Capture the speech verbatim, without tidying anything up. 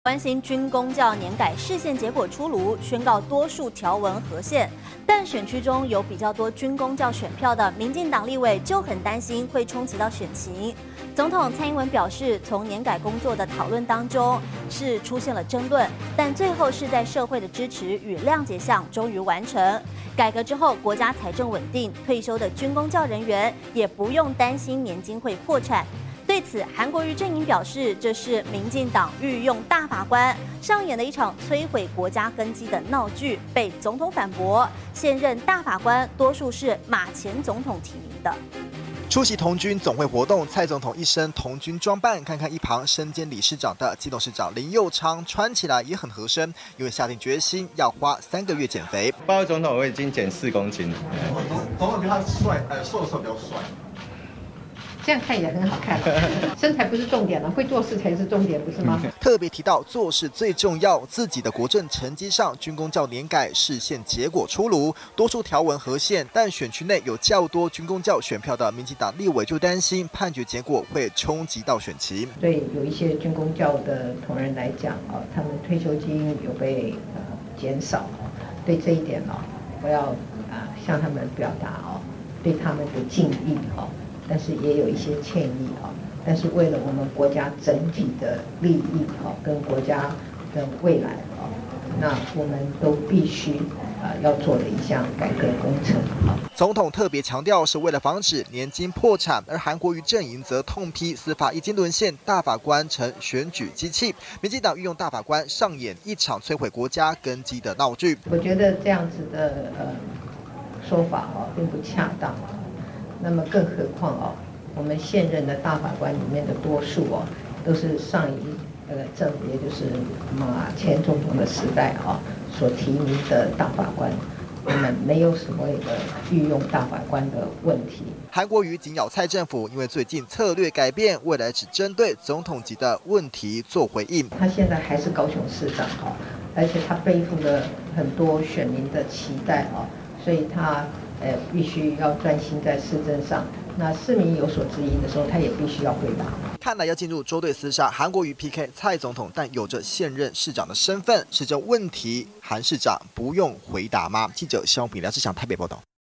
关心军公教年改释宪结果出炉，宣告多数条文合宪，但选区中有比较多军公教选票的民进党立委就很担心会冲击到选情。总统蔡英文表示，从年改工作的讨论当中是出现了争论，但最后是在社会的支持与谅解下终于完成。改革之后，国家财政稳定，退休的军公教人员也不用担心年金会破产。 对此，韩国瑜阵营表示，这是民进党御用大法官上演了一场摧毁国家根基的闹剧，被总统反驳。现任大法官多数是马前总统提名的。 出席童军总会活动，蔡总统一身童军装扮，看看一旁身兼理事长的基隆市长林右昌，穿起来也很合身，因为下定决心要花三个月减肥。 报告总统，我已经减四公斤了。 总统比他帅，呃，瘦的时候比较帅。 这样看也很好看，身材不是重点了，会做事才是重点，不是吗？ 特别提到做事最重要，自己的国政成绩上，军公教年改释宪结果出炉，多数条文合宪，但选区内有较多军公教选票的民进党立委就担心判决结果会冲击到选情。 对有一些军公教的同仁来讲啊，他们退休金有被呃减少，对这一点呢，我要啊向他们表达哦，对他们的敬意哦。 但是也有一些歉意啊，但是为了我们国家整体的利益啊，跟国家的未来啊，那我们都必须啊要做的一项改革工程啊。 总统特别强调，是为了防止年金破产，而韩国瑜阵营则痛批司法已经沦陷，大法官成选举机器。民进党运用大法官上演一场摧毁国家根基的闹剧。 我觉得这样子的呃说法啊，并不恰当。 那么，更何况哦，我们现任的大法官里面的多数哦，都是上一呃政府，也就是马前总统的时代啊、哦、所提名的大法官，我们没有所谓的御用大法官的问题。 韩国瑜紧咬蔡政府，因为最近策略改变，未来只针对总统级的问题做回应。 他现在还是高雄市长哈，而且他背负了很多选民的期待啊，所以他。 呃，必须要专心在市政上。那市民有所质疑的时候，他也必须要回答。 看来要进入州队厮杀，韩国瑜 P K 蔡总统，但有着现任市长的身份，是这问题，韩市长不用回答吗？记者肖比梁志祥台北报道。